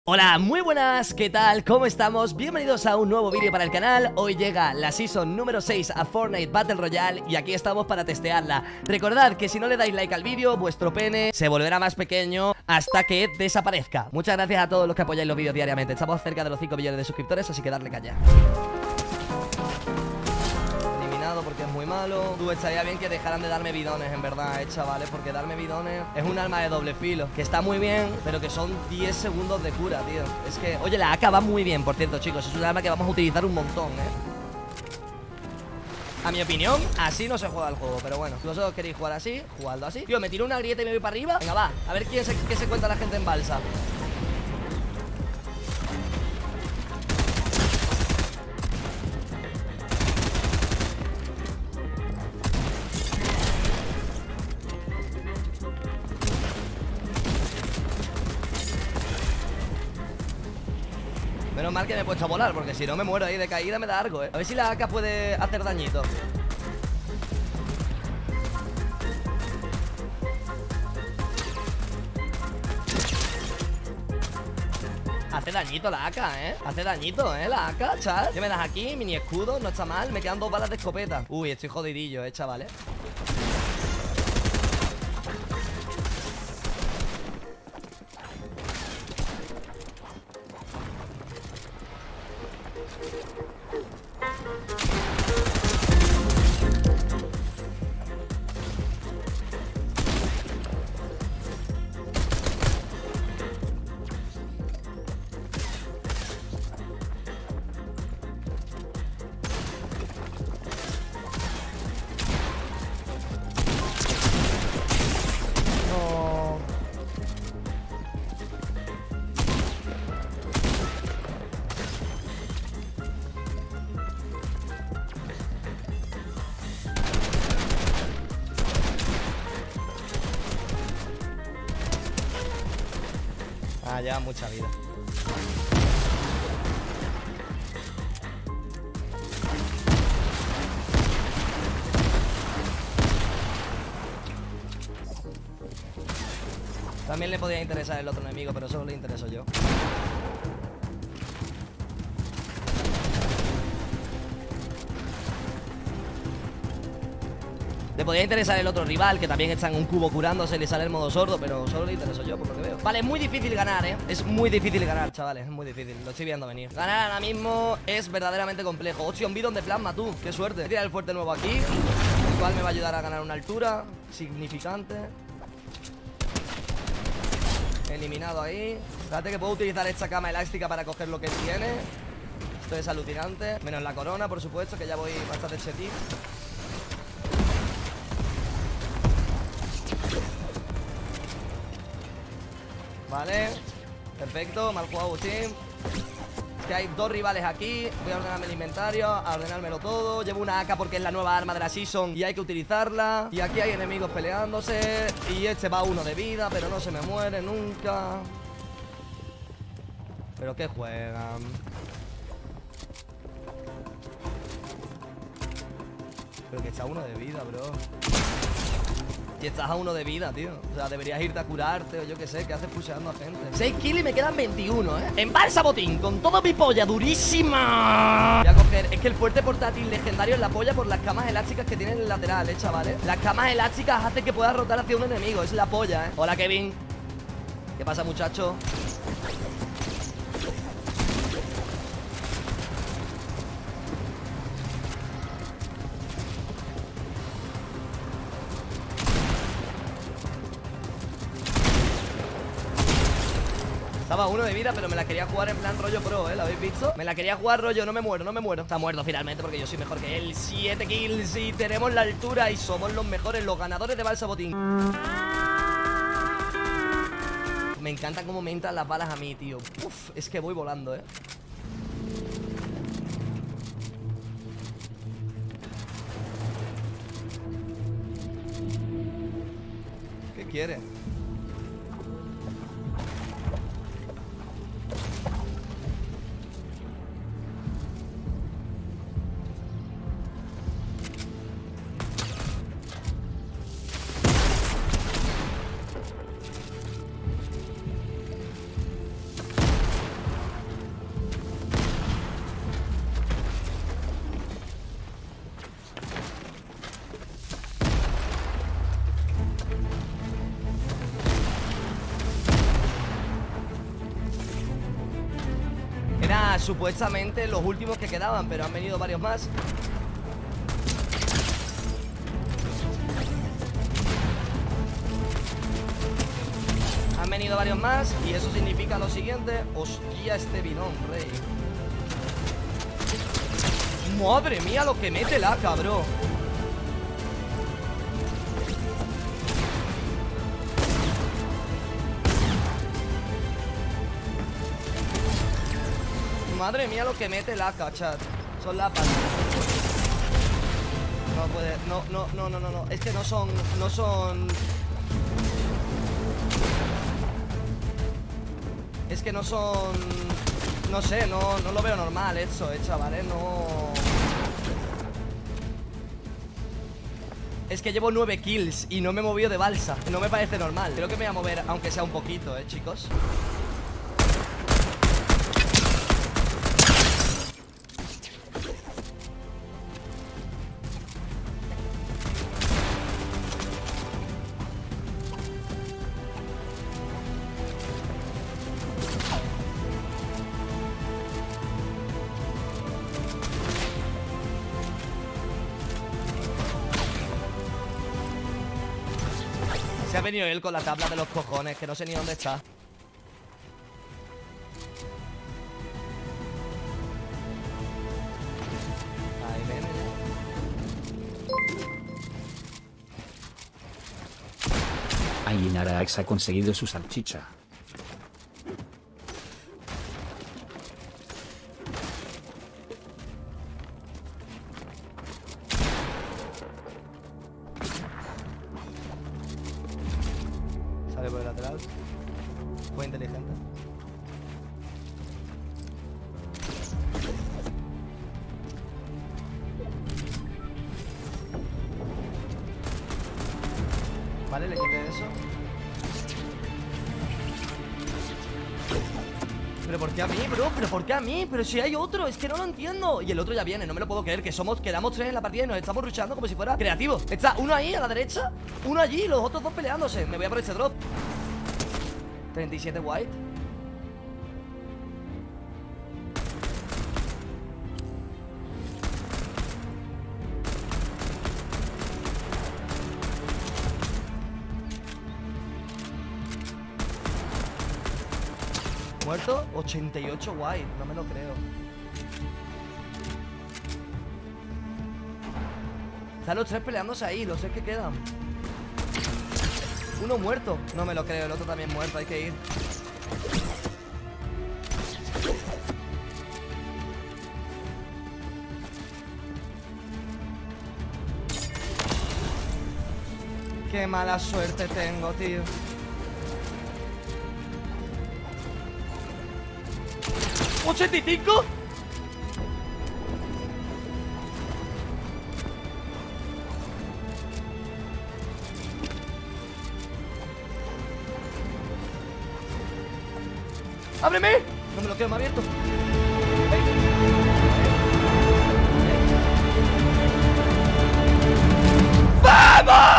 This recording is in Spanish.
Hola, muy buenas, ¿qué tal? ¿Cómo estamos? Bienvenidos a un nuevo vídeo para el canal. Hoy llega la Season número 6 a Fortnite Battle Royale y aquí estamos para testearla. Recordad que si no le dais like al vídeo, vuestro pene se volverá más pequeño hasta que desaparezca. Muchas gracias a todos los que apoyáis los vídeos diariamente. Estamos cerca de los 5 millones de suscriptores, así que darle caña. Porque es muy malo. Tú, estaría bien que dejaran de darme bidones, en verdad, chavales, porque darme bidones es un arma de doble filo, que está muy bien, pero que son 10 segundos de cura, tío. Es que, oye, la AK va muy bien, por cierto, chicos. Es un arma que vamos a utilizar un montón, A mi opinión, así no se juega el juego, pero bueno, si vosotros queréis jugar así, jugadlo así. Tío, me tiro una grieta y me voy para arriba. Venga, va, a ver qué se cuenta la gente en balsa. Menos mal que me he puesto a volar, porque si no me muero ahí de caída me da algo, A ver si la AK puede hacer dañito. Hace dañito la AK, Hace dañito, la AK, chat. ¿Qué me das aquí? Mini escudo, no está mal. Me quedan 2 balas de escopeta. Uy, estoy jodidillo, chavales. Lleva mucha vida. También le podía interesar el otro enemigo, pero solo le intereso yo. Le podría interesar el otro rival, que también está en un cubo curándose y le sale el modo sordo, pero solo le intereso yo, por lo que veo. Vale, es muy difícil ganar, Es muy difícil ganar, chavales, es muy difícil. Lo estoy viendo venir. Ganar ahora mismo es verdaderamente complejo. Hostia, un bidón de plasma, tú, qué suerte. Voy a tirar el fuerte nuevo aquí, el cual me va a ayudar a ganar una altura significante. Eliminado ahí. Fíjate que puedo utilizar esta cama elástica para coger lo que él tiene. Esto es alucinante. Menos la corona, por supuesto, que ya voy bastante chetito. Vale, perfecto, mal jugado Agustín. Es que hay 2 rivales aquí. Voy a ordenarme el inventario, a ordenármelo todo. Llevo una AK porque es la nueva arma de la Season y hay que utilizarla. Y aquí hay enemigos peleándose. Y este va 1 de vida, pero no se me muere nunca. ¿Pero qué juegan? Pero que está 1 de vida, bro. Y estás a 1 de vida, tío. O sea, deberías irte a curarte o yo qué sé. ¿Qué haces pusheando a gente? 6 kills y me quedan 21, En balsa botín, con todo mi polla durísima. Voy a coger... Es que el fuerte portátil legendario es la polla por las camas elásticas que tienen en el lateral, chavales. Las camas elásticas hacen que puedas rotar hacia un enemigo. Es la polla, Hola, Kevin. ¿Qué pasa, muchacho? Estaba 1 de vida, pero me la quería jugar en plan rollo pro, ¿Lo habéis visto? Me la quería jugar rollo, no me muero, no me muero. Está muerto finalmente porque yo soy mejor que él. 7 kills y tenemos la altura y somos los mejores, los ganadores de balsa botín. Me encanta cómo me entran las balas a mí, tío. Uf, es que voy volando, ¿Qué quiere? era supuestamente los últimos que quedaban, pero han venido varios más. Han venido varios más y eso significa lo siguiente. Hostia, este binón, rey. Madre mía lo que mete la cabrón. Madre mía lo que mete la chat. Son lapas. No puede. No. Es que no son. Es que no son. No sé, no lo veo normal eso, chavales, no. Es que llevo 9 kills y no me he movido de balsa. No me parece normal. Creo que me voy a mover, aunque sea un poquito, chicos. Se ha venido él con la tabla de los cojones, que no sé ni dónde está. Ahí viene. Ahí Narax ha conseguido su salchicha. Sale por el lateral. Fue inteligente. Vale, le quité eso. ¿Pero por qué a mí, bro? ¿Pero por qué a mí? Pero si hay otro, es que no lo entiendo. Y el otro ya viene, no me lo puedo creer. Que quedamos 3 en la partida y nos estamos rushando como si fuera creativo. Está uno ahí a la derecha, uno allí y los otros dos peleándose. Me voy a por este drop. 37 white. Muerto, 88 white, no me lo creo. Están los 3 peleándose ahí, los 3 que quedan. Uno muerto, no me lo creo, el otro también muerto, hay que ir. Qué mala suerte tengo, tío. ¿85? ¡Ábreme! No me lo quedo, me ha abierto. ¡Vamos!